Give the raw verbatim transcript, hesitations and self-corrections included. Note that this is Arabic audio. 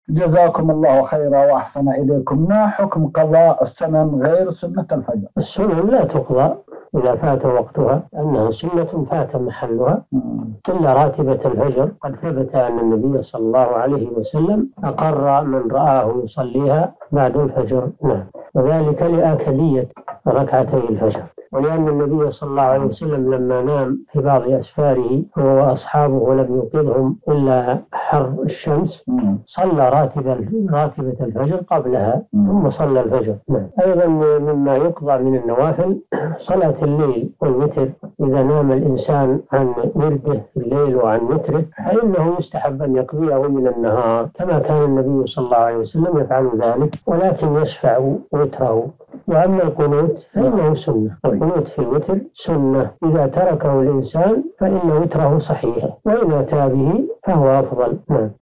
جزاكم الله خيرا وأحسن إليكم. ما حكم قضاء السنن غير سنة الفجر؟ السنن لا تقضى إذا فات وقتها، أنها سنة فات محلها، إلا راتبة الفجر. قد ثبت أن النبي صلى الله عليه وسلم أقر من رآه يصليها بعد الفجر، نعم، وذلك لآكدية ركعتي الفجر، ولأن النبي صلى الله عليه وسلم لما نام في بعض أسفاره هو وأصحابه ولم يوقظهم إلا حر الشمس صلى راتبة راتبة الفجر قبلها ثم صلى الفجر. نعم. أيضا مما يقضى من النوافل صلاة الليل والوتر. إذا نام الإنسان عن ورده في الليل وعن وتره فإنه يستحب أن يقضيه من النهار كما كان النبي صلى الله عليه وسلم يفعل ذلك، ولكن يشفع وتره. وأما القنوت فإنه سنة، القنوت في الوتر سنة، إذا تركه الإنسان فإن وتره صحيح، وإن أتى به فهو أفضل. نعم.